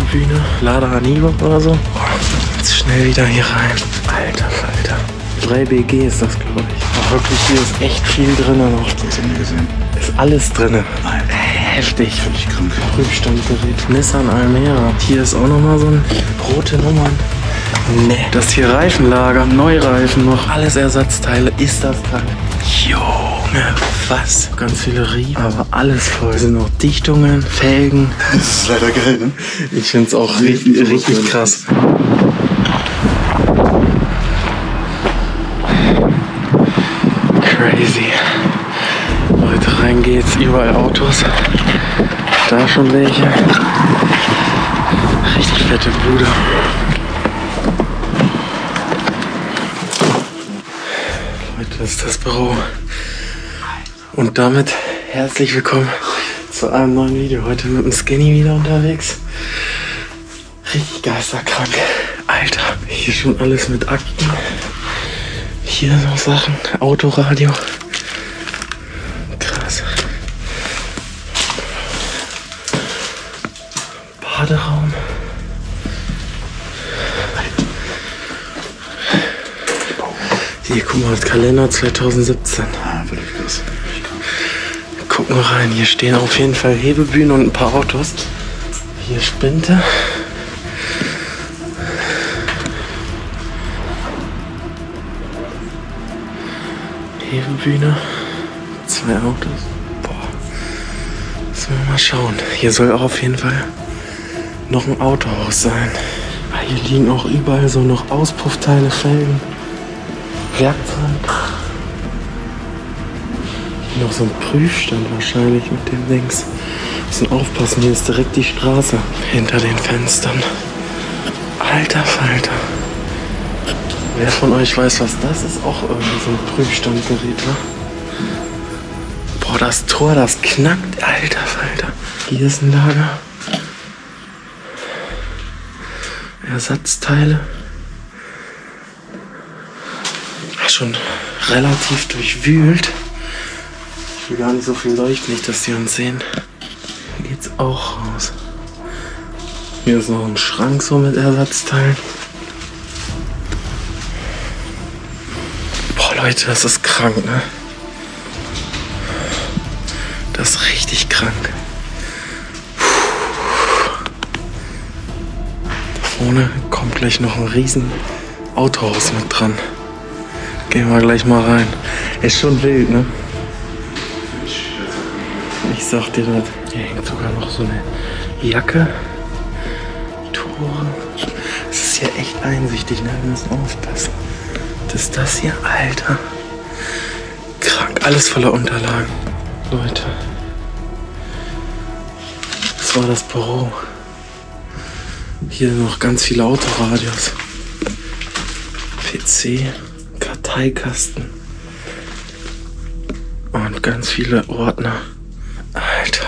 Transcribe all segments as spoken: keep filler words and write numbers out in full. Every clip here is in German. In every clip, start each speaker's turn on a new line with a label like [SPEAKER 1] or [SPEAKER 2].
[SPEAKER 1] Hebebühne, Lada Haniva oder so. Jetzt schnell wieder hier rein. Alter Falter. drei B G ist das, glaube ich. Aber wirklich, hier ist echt viel drin noch.
[SPEAKER 2] Das haben wir gesehen.
[SPEAKER 1] Ist alles drin. Heftig.
[SPEAKER 2] Völlig krank.
[SPEAKER 1] Prüfstandgerät. Nissan Almera. Hier ist auch nochmal so ein rote Nummern. Ne, das hier Reifenlager, Neureifen noch, alles Ersatzteile. Ist das krank? Junge, was? Ganz viele Riemen, aber alles voll. Sind noch Dichtungen, Felgen.
[SPEAKER 2] Das ist leider geil, ne?
[SPEAKER 1] Ich find's auch richtig, richtig krass. Crazy. Leute, rein geht's, überall Autos. Da schon welche. Richtig fette Bude. Das ist das Büro. Und damit herzlich willkommen zu einem neuen Video. Heute mit dem Skinny wieder unterwegs. Richtig geisterkrank. Alter, hier schon alles mit Akten. Hier noch Sachen. Autoradio. Krass. Baderaum. Hier, guck mal, das Kalender zwanzig siebzehn.
[SPEAKER 2] Ah, wirklich krass.
[SPEAKER 1] Guck mal rein, hier stehen auf jeden Fall Hebebühnen und ein paar Autos. Hier Spinte. Hebebühne. Zwei Autos. Boah. Müssen wir mal schauen. Hier soll auch auf jeden Fall noch ein Autohaus sein. Ah, hier liegen auch überall so noch Auspuffteile, Felgen. Werkzeug. Hier noch so ein Prüfstand wahrscheinlich mit dem Dings. Müssen aufpassen, hier ist direkt die Straße hinter den Fenstern. Alter Falter. Wer von euch weiß, was das ist? Auch irgendwie so ein Prüfstandgerät, ne? Boah, das Tor, das knackt. Alter Falter. Hier ist ein Lager. Ersatzteile. Schon relativ durchwühlt. Ich will gar nicht so viel leuchten, nicht, dass die uns sehen. Hier geht's auch raus. Hier ist noch ein Schrank so mit Ersatzteilen. Boah Leute, das ist krank, ne? Das ist richtig krank. Da vorne kommt gleich noch ein riesen Autohaus mit dran. Gehen wir gleich mal rein. Ist schon wild, ne? Ich sag dir das. Hier hängt sogar noch so eine Jacke. Tore. Das ist hier echt einsichtig, ne? Wir müssen aufpassen. Das ist das hier, Alter. Krank. Alles voller Unterlagen. Leute. Das war das Büro. Hier noch ganz viele Autoradios. P C. Karteikasten und ganz viele Ordner. Alter,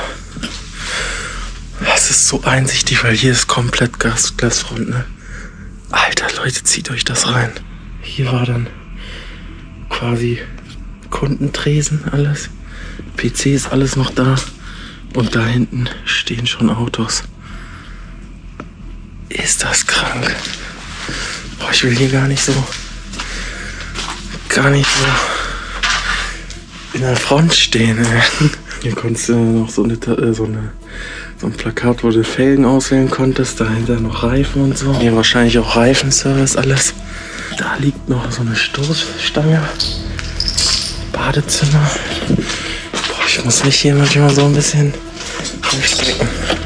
[SPEAKER 1] das ist so einsichtig, weil hier ist komplett Gas, Glasfront, ne? Alter, Leute, zieht euch das rein. Hier war dann quasi Kundentresen, alles. P C ist alles noch da und da hinten stehen schon Autos. Ist das krank? Boah, ich will hier gar nicht so gar nicht so in der Front stehen. Ey. Hier konntest du noch so, eine, so, eine, so ein Plakat, wo du Felgen auswählen konntest. Dahinter noch Reifen und so. Hier wahrscheinlich auch Reifenservice, alles. Da liegt noch so eine Stoßstange. Badezimmer. Boah, ich muss mich hier manchmal so ein bisschen durchstrecken.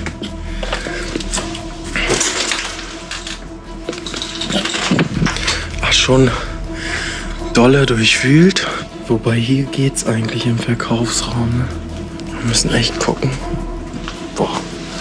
[SPEAKER 1] Ach, schon dolle durchwühlt. Wobei hier geht's eigentlich im Verkaufsraum. Ne? Wir müssen echt gucken. Boah.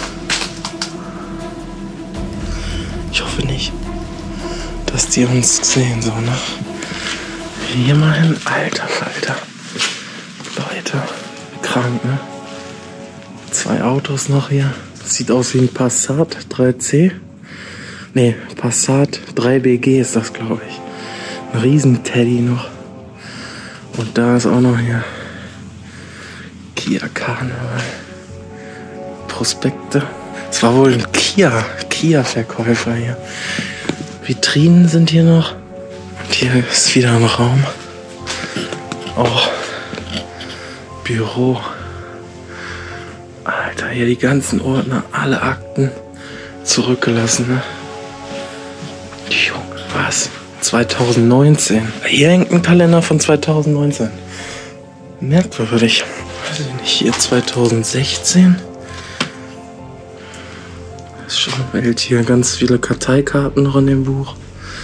[SPEAKER 1] Ich hoffe nicht, dass die uns sehen, so, ne? Hier mal hin. Alter Falter. Leute. Krank, ne? Zwei Autos noch hier. Das sieht aus wie ein Passat drei C. Ne, Passat drei B G ist das, glaube ich. Ein Riesen-Teddy noch. Und da ist auch noch hier Kia Carnival. Prospekte. Es war wohl ein Kia, Kia-Verkäufer hier. Vitrinen sind hier noch. Und hier ist wieder ein Raum. Auch Büro. Alter, hier die ganzen Ordner, alle Akten zurückgelassen, ne? Junge, was? zwanzig neunzehn. Hier hängt ein Kalender von zwanzig neunzehn. Merkwürdig. Weiß ich nicht, hier zwanzig sechzehn. Das ist schon wild. Hier ganz viele Karteikarten noch in dem Buch.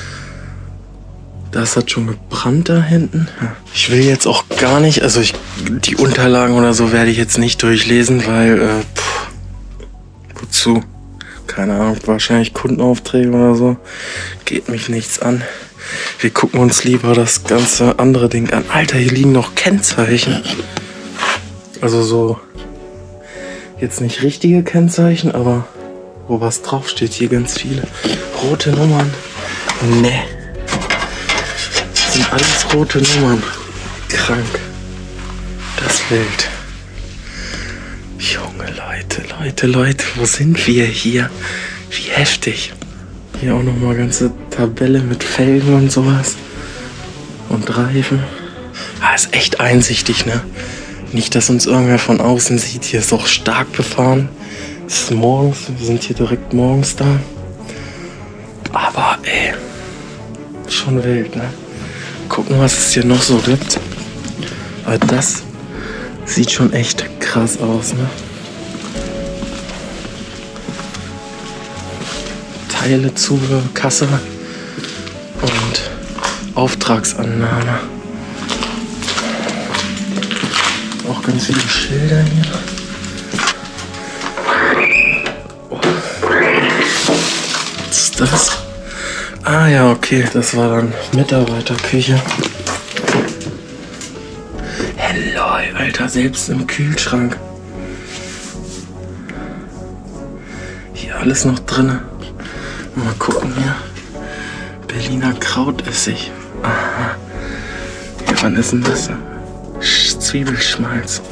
[SPEAKER 1] Das hat schon gebrannt da hinten. Ich will jetzt auch gar nicht, also ich, die Unterlagen oder so werde ich jetzt nicht durchlesen, weil, äh, pff, wozu? Keine Ahnung, wahrscheinlich Kundenaufträge oder so. Geht mich nichts an. Wir gucken uns lieber das ganze andere Ding an. Alter, hier liegen noch Kennzeichen. Also so, jetzt nicht richtige Kennzeichen, aber wo was draufsteht, hier ganz viele. Rote Nummern. Ne. Das sind alles rote Nummern. Krank. Das ist wild. Junge Leute, Leute, Leute, wo sind wir hier? Wie heftig. Hier auch nochmal ganze Tabelle mit Felgen und sowas. Und Reifen. Ah, ist echt einsichtig, ne? Nicht, dass uns irgendwer von außen sieht. Hier ist auch stark befahren. Es ist morgens, wir sind hier direkt morgens da. Aber ey, schon wild, ne? Gucken, was es hier noch so gibt. Aber das sieht schon echt krass aus, ne? Teile, Zubehör, Kasse und Auftragsannahme. Auch ganz viele Schilder hier. Oh. Was ist das? Ah ja, okay, das war dann Mitarbeiterküche. Hello, Alter, selbst im Kühlschrank. Hier alles noch drin. Mal gucken hier. Berliner Krautessig. Aha. Ja, wann ist denn das? Sch- Zwiebelschmalz.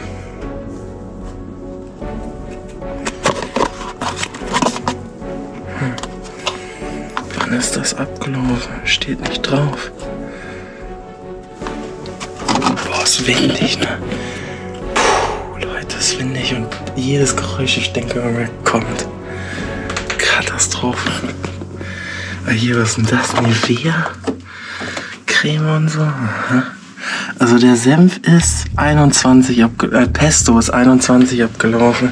[SPEAKER 1] Hm. Wann ist das abgelaufen? Steht nicht drauf. Boah, ist windig, ne? Puh, Leute, ist windig und jedes Geräusch, ich denke, irgendwer kommt. Katastrophe. Ah, hier, was ist denn das? Nivea? Creme und so. Aha. Also der Senf ist einundzwanzig abgelaufen. Äh, Pesto ist einundzwanzig abgelaufen.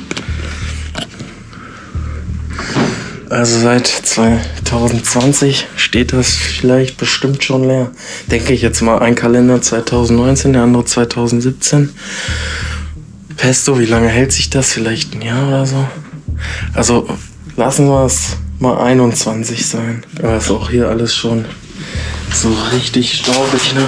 [SPEAKER 1] Also seit zwanzig zwanzig steht das vielleicht bestimmt schon leer. Denke ich jetzt mal. Ein Kalender zwanzig neunzehn, der andere zwanzig siebzehn. Pesto, wie lange hält sich das? Vielleicht ein Jahr oder so. Also lassen wir es mal einundzwanzig sein. Aber ist auch hier alles schon so richtig staubig, ne?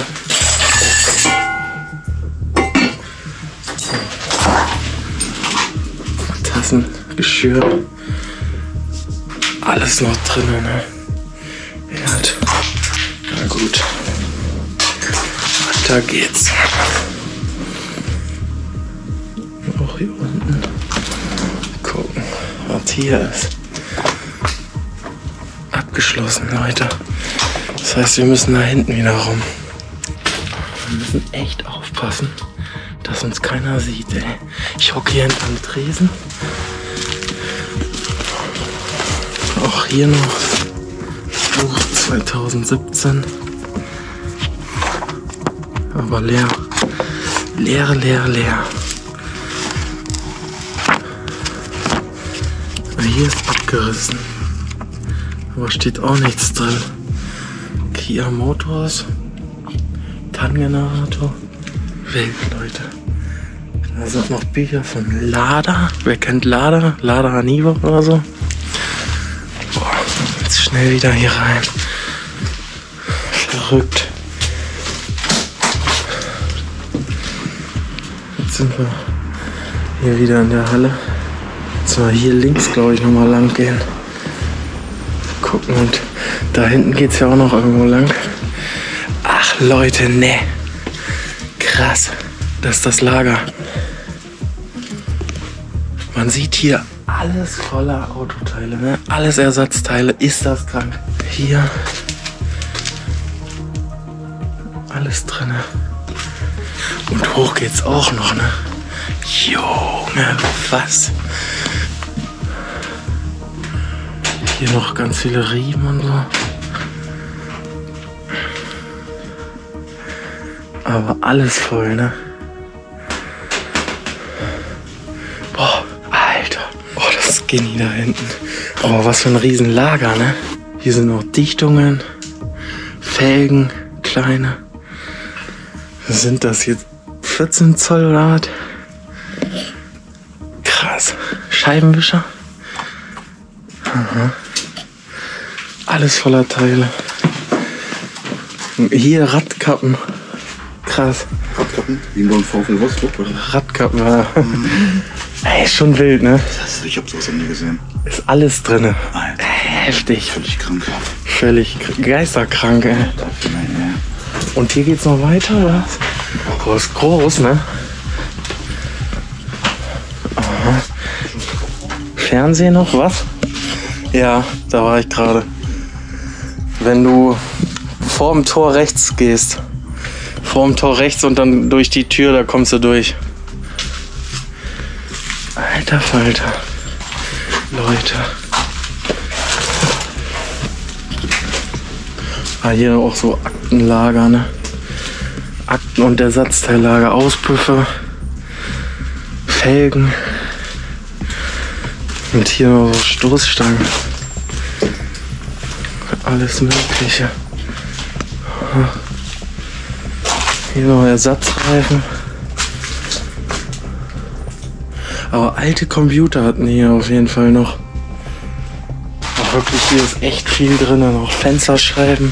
[SPEAKER 1] Tassen, Geschirr. Alles noch drin, ne? Herd. Na gut. Weiter geht's. Auch hier unten. Gucken, was hier ist. Abgeschlossen, Leute. Das heißt, wir müssen da hinten wieder rum. Wir müssen echt aufpassen, dass uns keiner sieht, ey. Ich hocke hier hinterm Tresen. Auch hier noch Buch zwanzig siebzehn. Aber leer. Leer, leer, leer. Hier ist abgerissen. Aber steht auch nichts drin. Kia Motors. TAN-Generator. Wild, Leute. Da sind noch Bücher von Lada. Wer kennt Lada? Lada Haniva oder so. Boah, jetzt schnell wieder hier rein. Verrückt. Jetzt sind wir hier wieder in der Halle. Jetzt mal hier links, glaube ich, nochmal lang gehen. Gucken, und da hinten geht es ja auch noch irgendwo lang. Ach Leute, ne. Krass. Das ist das Lager. Man sieht hier alles voller Autoteile, ne? Alles Ersatzteile. Ist das krank? Hier. Alles drin. Und hoch geht's auch noch, ne? Junge, was? Hier noch ganz viele Riemen und so. Aber alles voll, ne? Boah, Alter. Oh, das ist Skinny da hinten. Aber was für ein Riesenlager, ne? Hier sind noch Dichtungen, Felgen, kleine. Sind das jetzt vierzehn Zoll oder was? Krass. Scheibenwischer. Aha. Alles voller Teile. Hier Radkappen. Krass.
[SPEAKER 2] Radkappen? Wie beim VfL Rostock, oder?
[SPEAKER 1] Radkappen, ja. Mhm. Ey, ist schon wild, ne?
[SPEAKER 2] Das, ich hab sowas noch nie gesehen.
[SPEAKER 1] Ist alles drin.
[SPEAKER 2] Alter.
[SPEAKER 1] Heftig.
[SPEAKER 2] Völlig krank.
[SPEAKER 1] Völlig geisterkrank, ey. Und hier geht's noch weiter, oder? Oh, ist groß, ne? Aha. Fernsehen noch, was? Ja, da war ich gerade. Wenn du vor dem Tor rechts gehst, vor dem Tor rechts und dann durch die Tür, da kommst du durch. Alter Falter. Leute. Ah, hier auch so Aktenlager, ne? Akten- und Ersatzteillager, Auspuffe, Felgen. Und hier noch so Stoßstangen. Alles Mögliche. Hier noch Ersatzreifen. Aber alte Computer hatten hier auf jeden Fall noch. Auch wirklich, hier ist echt viel drin. Noch Fensterscheiben.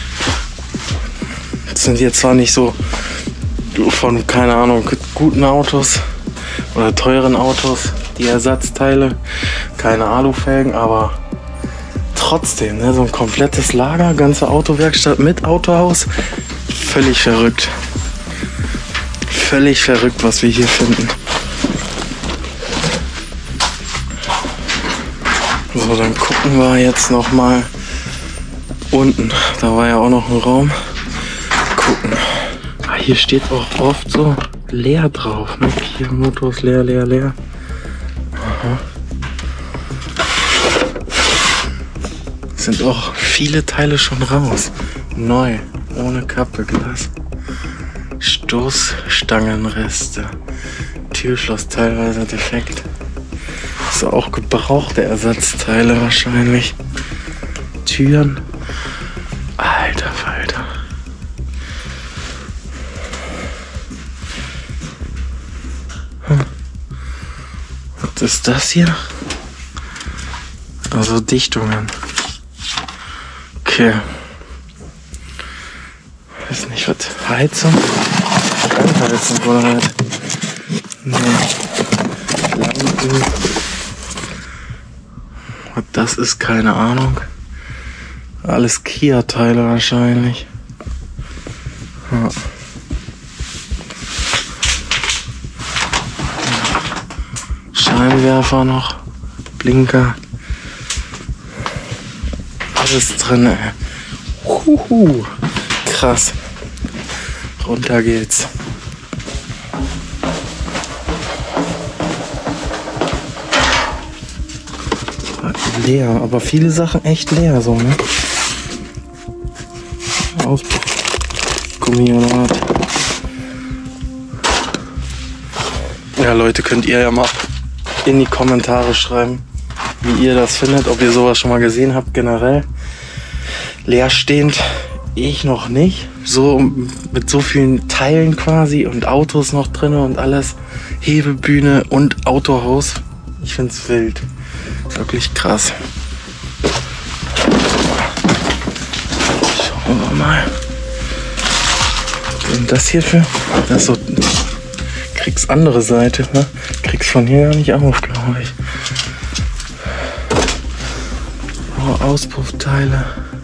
[SPEAKER 1] Das sind jetzt zwar nicht so von, keine Ahnung, guten Autos oder teuren Autos, die Ersatzteile, keine Alufelgen, aber trotzdem, ne, so ein komplettes Lager, ganze Autowerkstatt mit Autohaus. Völlig verrückt. Völlig verrückt, was wir hier finden. So, dann gucken wir jetzt noch mal unten. Da war ja auch noch ein Raum. Gucken. Ah, hier steht auch oft so leer drauf. Ne? Hier Motors leer, leer, leer. Aha. Sind auch viele Teile schon raus. Neu. Ohne Kappe, Glas. Stoßstangenreste. Türschloss teilweise defekt. Das ist auch gebrauchte Ersatzteile wahrscheinlich. Türen. Alter Falter. Hm. Was ist das hier? Also Dichtungen. Okay. Weiß nicht, was? Heizung? Standheizung oder halt? Nee. Lampen. Was das ist, keine Ahnung. Alles Kia-Teile wahrscheinlich. Ja. Scheinwerfer noch. Blinker. Alles drin, ey. Huhu. Krass. Runter geht's. Leer, aber viele Sachen echt leer, so, ne? Auspuffgummi oder was? Ja, Leute, könnt ihr ja mal in die Kommentare schreiben, wie ihr das findet, ob ihr sowas schon mal gesehen habt, generell. Leerstehend, ich noch nicht. So mit so vielen Teilen quasi und Autos noch drin und alles. Hebebühne und Autohaus. Ich find's wild. Wirklich krass. Schauen wir mal. Was ist denn das hier für? Das ist so. Kriegst andere Seite, ne? Kriegst von hier gar nicht auf, glaube ich. Oh, Auspuffteile.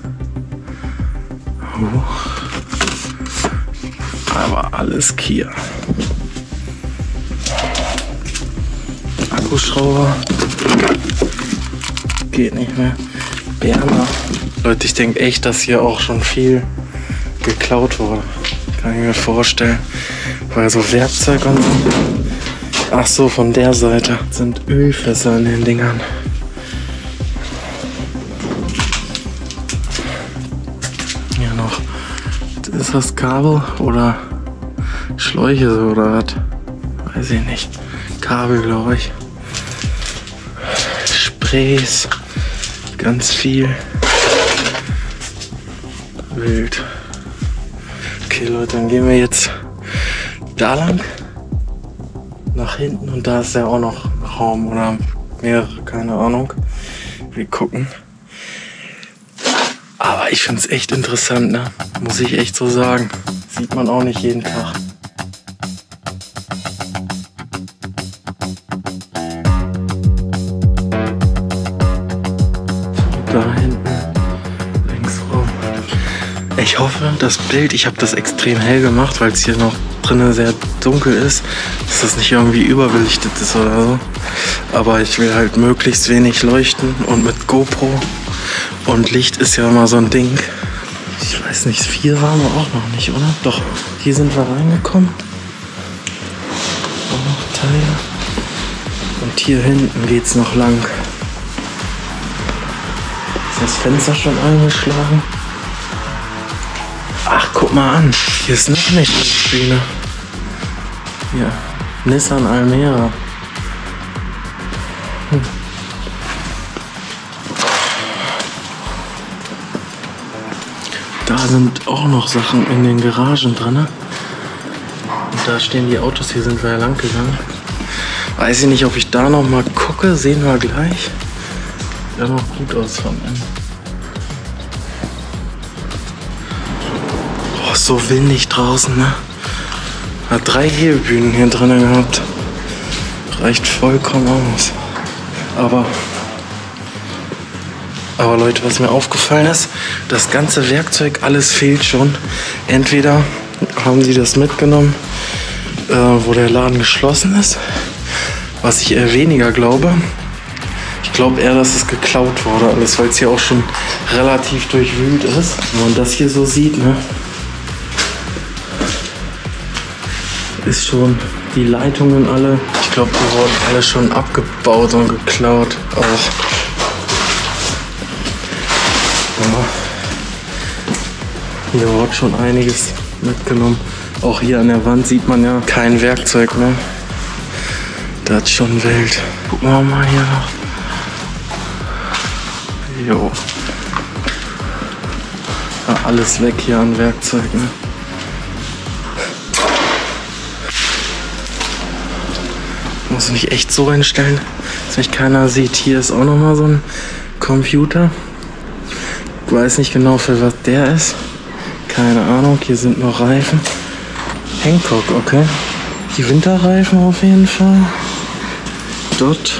[SPEAKER 1] Oh. Aber alles Kia. Akkuschrauber. Geht nicht mehr. Berner. Leute, ich denke echt, dass hier auch schon viel geklaut wurde. Kann ich mir vorstellen. Weil so Werkzeug und so. Ach so, von der Seite sind Ölfässer in den Dingern. Hier noch. Ist das Kabel oder Schläuche so oder was? Weiß ich nicht. Kabel, glaube ich. Sprays. Ganz viel. Wild. Okay, Leute, dann gehen wir jetzt da lang. Nach hinten und da ist ja auch noch ein Raum oder mehrere, keine Ahnung. Wir gucken. Aber ich finde es echt interessant, ne? Muss ich echt so sagen. Sieht man auch nicht jeden Tag. Da hinten, links rum. Ich hoffe, das Bild, ich habe das extrem hell gemacht, weil es hier noch drinnen sehr dunkel ist, dass das nicht irgendwie überbelichtet ist oder so. Aber ich will halt möglichst wenig leuchten und mit GoPro und Licht ist ja immer so ein Ding. Ich weiß nicht, vier waren wir auch noch nicht, oder? Doch, hier sind wir reingekommen. Auch noch Teile. Und hier hinten geht's noch lang. Ist das Fenster schon eingeschlagen? Ach, guck mal an. Hier ist noch eine Bühne. Hier. Nissan Almera. Hm. Da sind auch noch Sachen in den Garagen drin. Und da stehen die Autos. Hier sind wir ja lang gegangen. Weiß ich nicht, ob ich da noch mal gucke. Sehen wir gleich. Sieht noch gut aus von innen. Oh, so windig draußen, ne? Hat drei Hebebühnen hier drin gehabt. Reicht vollkommen aus. Aber, aber Leute, was mir aufgefallen ist, das ganze Werkzeug, alles fehlt schon. Entweder haben sie das mitgenommen, äh, wo der Laden geschlossen ist, was ich eher weniger glaube. Ich glaube eher, dass es geklaut wurde alles, weil es hier auch schon relativ durchwühlt ist. Wenn man das hier so sieht, ne? Ist schon die Leitungen alle. Ich glaube, die wurden alle schon abgebaut und geklaut. Auch. Ja. Hier wurde schon einiges mitgenommen. Auch hier an der Wand sieht man ja kein Werkzeug mehr. Das ist schon wild. Gucken wir mal hier noch. Jo. Ja, alles weg hier an Werkzeug, ne? Muss mich echt so hinstellen, dass mich keiner sieht. Hier ist auch noch mal so ein Computer. Ich weiß nicht genau, für was der ist. Keine Ahnung. Hier sind noch Reifen. Hancock, okay. Die Winterreifen auf jeden Fall. Dort.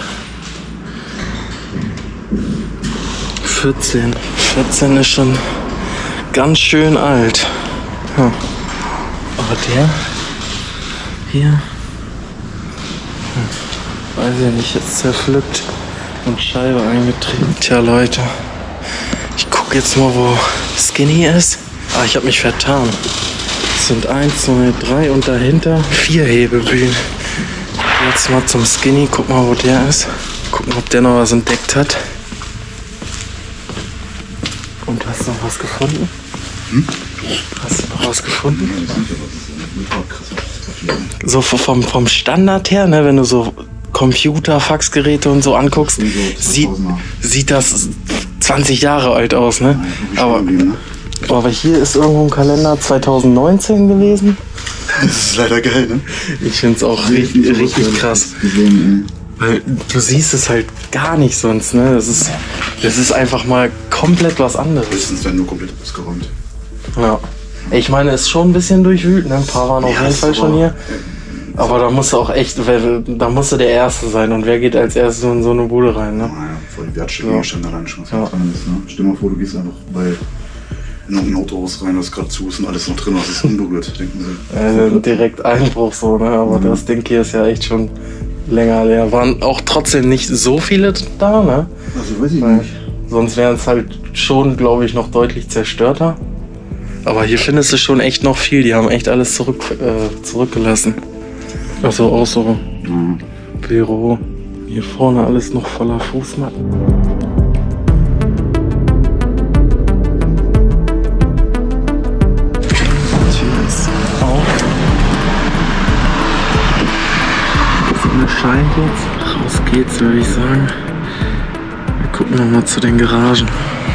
[SPEAKER 1] vierzehn. vierzehn ist schon ganz schön alt. Hm. Aber der hier. Weiß ich nicht, jetzt zerpflückt und Scheibe eingetreten. Tja, Leute, ich gucke jetzt mal, wo Skinny ist. Ah, ich habe mich vertan. Es sind eins, zwei, drei und dahinter vier Hebebühnen. Jetzt mal zum Skinny, guck mal, wo der ist. Gucken, ob der noch was entdeckt hat. Und hast du noch was gefunden? Hm? Hast du noch was gefunden? So vom, vom Standard her, ne, wenn du so Computer, Faxgeräte und so anguckst, sieht, sieht das zwanzig Jahre alt aus, ne? Aber, aber hier ist irgendwo ein Kalender zwanzig neunzehn gewesen.
[SPEAKER 2] Das ist leider geil, ne?
[SPEAKER 1] Ich finde es auch richtig, richtig krass. Weil du siehst es halt gar nicht sonst, ne? Das ist, das ist einfach mal komplett was anderes.
[SPEAKER 2] Höchstens werden nur komplett ausgeräumt.
[SPEAKER 1] Ja. Ich meine, es ist schon ein bisschen durchwühlt, ne? Ein paar waren auf
[SPEAKER 2] ja,
[SPEAKER 1] jeden Fall schon hier. Aber da musst du auch echt, da musst du der Erste sein. Und wer geht als erstes in so eine Bude rein, ne?
[SPEAKER 2] Naja, voll die Wertschöpfung allein schon, was ja. dran ist, ne? Stell dir mal vor, du gehst einfach bei in ein Autohaus rein, das gerade zu ist und alles noch drin, was ist unberührt, denken sie.
[SPEAKER 1] Äh, direkt Einbruch so, ne? Aber mhm. das Ding hier ist ja echt schon länger leer. Waren auch trotzdem nicht so viele da, ne?
[SPEAKER 2] Also weiß ich nicht.
[SPEAKER 1] Sonst wären es halt schon, glaube ich, noch deutlich zerstörter. Aber hier findest du schon echt noch viel. Die haben echt alles zurück, äh, zurückgelassen. Also auch so mhm. Büro. Hier vorne alles noch voller Fußmatten. Tür ist auf. Die Sonne scheint jetzt. Raus geht's, würde ich sagen. Wir gucken nochmal zu den Garagen.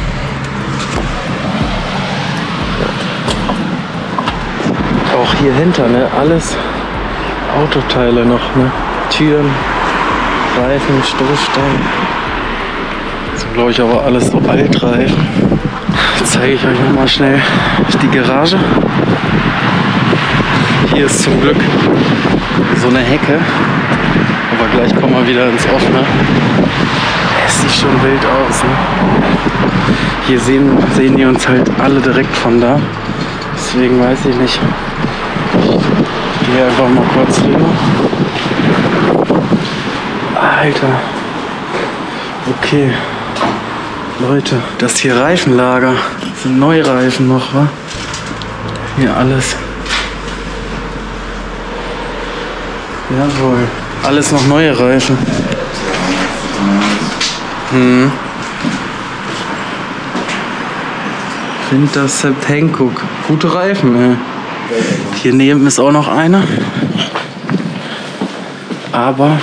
[SPEAKER 1] Auch hier hinter, ne? Alles Autoteile noch, ne? Türen, Reifen, Stoßstangen. Das sind, glaube ich, aber alles so Altreifen. Jetzt zeige ich euch nochmal schnell die Garage. Hier ist zum Glück so eine Hecke. Aber gleich kommen wir wieder ins Offene. Es sieht schon wild aus, ne? Hier sehen, sehen die uns halt alle direkt von da. Deswegen weiß ich nicht. Ich gehe einfach mal kurz rüber. Alter. Okay. Leute, das hier Reifenlager. Das sind Neureifen noch, wa? Hier alles. Jawohl. Alles noch neue Reifen. Hm. Winter Sepp Hankook. Gute Reifen, ey. Hier neben ist auch noch einer. Aber.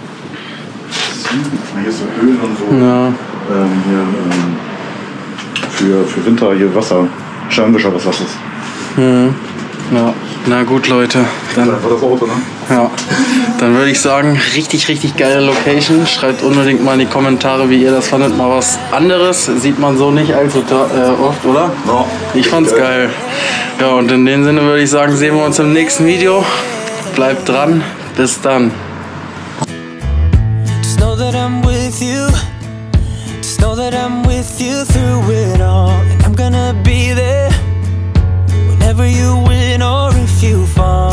[SPEAKER 2] Hier ist so Höhlen und so.
[SPEAKER 1] Ja.
[SPEAKER 2] Ähm, hier, ähm, für, für Winter hier Wasser. Scheinwischer, was das ist.
[SPEAKER 1] Hm. Ja. Na gut, Leute. Dann,
[SPEAKER 2] das war das Auto, ne?
[SPEAKER 1] Ja. Dann würde ich sagen, richtig, richtig geile Location. Schreibt unbedingt mal in die Kommentare, wie ihr das fandet. Mal was anderes. Sieht man so nicht allzu äh, oft, oder?
[SPEAKER 2] Ja.
[SPEAKER 1] Ich fand's geil. Ja, und in dem Sinne würde ich sagen, sehen wir uns im nächsten Video. Bleibt dran. Bis dann.
[SPEAKER 3] Just know that I'm with you. Just know that I'm with you through it all. And I'm gonna be there whenever you win or if you fall.